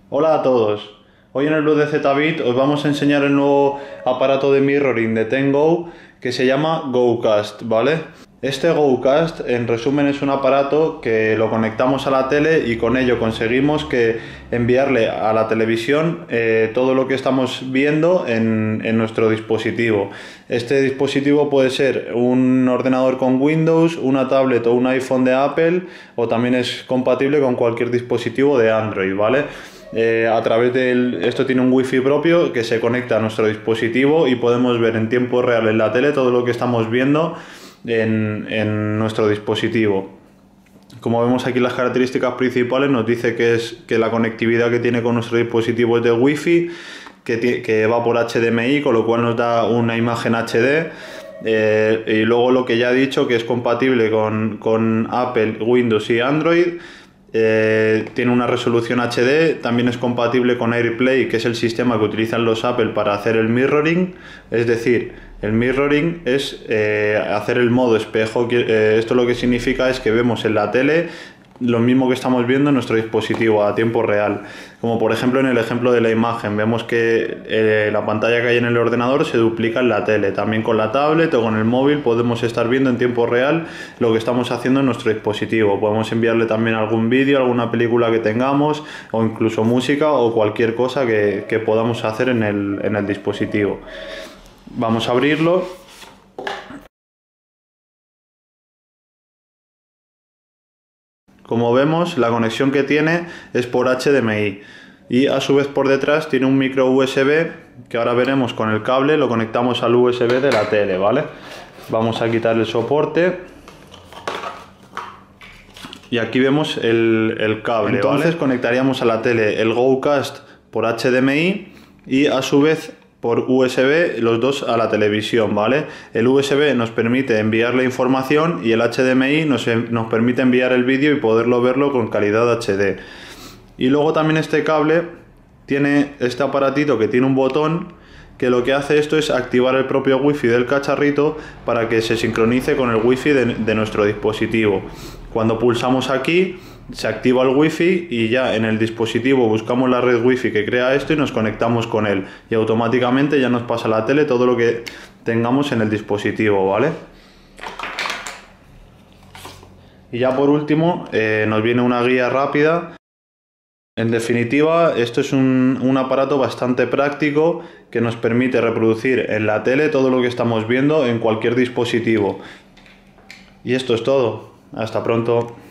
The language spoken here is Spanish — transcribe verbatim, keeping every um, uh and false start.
Hola a todos. Hoy en el blog de ZBit os vamos a enseñar el nuevo aparato de mirroring de TenGo que se llama GoCast, ¿vale? Este GoCast, en resumen, es un aparato que lo conectamos a la tele y con ello conseguimos que enviarle a la televisión eh, todo lo que estamos viendo en, en nuestro dispositivo. Este dispositivo puede ser un ordenador con Windows, una tablet o un iPhone de Apple, o también es compatible con cualquier dispositivo de Android, ¿vale? Eh, a través de esto tiene un wifi propio que se conecta a nuestro dispositivo y podemos ver en tiempo real en la tele todo lo que estamos viendo en, en nuestro dispositivo. Como vemos aquí, las características principales nos dice que es que la conectividad que tiene con nuestro dispositivo es de wifi, que, que va por H D M I, con lo cual nos da una imagen H D. Eh, y luego lo que ya he dicho, que es compatible con, con Apple, Windows y Android. Eh, tiene una resolución H D, también es compatible con AirPlay, que es el sistema que utilizan los Apple para hacer el mirroring. Es decir, el mirroring es eh, hacer el modo espejo. Eh, esto lo que significa es que vemos en la tele lo mismo que estamos viendo en nuestro dispositivo a tiempo real. Como por ejemplo en el ejemplo de la imagen, vemos que eh, la pantalla que hay en el ordenador se duplica en la tele. También con la tablet o con el móvil podemos estar viendo en tiempo real lo que estamos haciendo en nuestro dispositivo. Podemos enviarle también algún vídeo, alguna película que tengamos, o incluso música o cualquier cosa que, que podamos hacer en el, en el dispositivo. Vamos a abrirlo. Como vemos, la conexión que tiene es por H D M I y a su vez por detrás tiene un micro U S B que ahora veremos con el cable. Lo conectamos al U S B de la tele, ¿vale? Vamos a quitar el soporte y aquí vemos el, el cable. Entonces, ¿vale? Conectaríamos a la tele el GoCast por H D M I y a su vez por U S B, los dos a la televisión, ¿vale? El U S B nos permite enviar la información y el H D M I nos, nos permite enviar el vídeo y poderlo verlo con calidad H D. Y luego también este cable tiene este aparatito que tiene un botón que lo que hace esto es activar el propio wifi del cacharrito para que se sincronice con el wifi de, de nuestro dispositivo. Cuando pulsamos aquí se activa el wifi y ya en el dispositivo buscamos la red wifi que crea esto y nos conectamos con él y automáticamente ya nos pasa a la tele todo lo que tengamos en el dispositivo, ¿vale? Y ya por último eh, nos viene una guía rápida. En definitiva, esto es un, un aparato bastante práctico que nos permite reproducir en la tele todo lo que estamos viendo en cualquier dispositivo. Y esto es todo. Hasta pronto.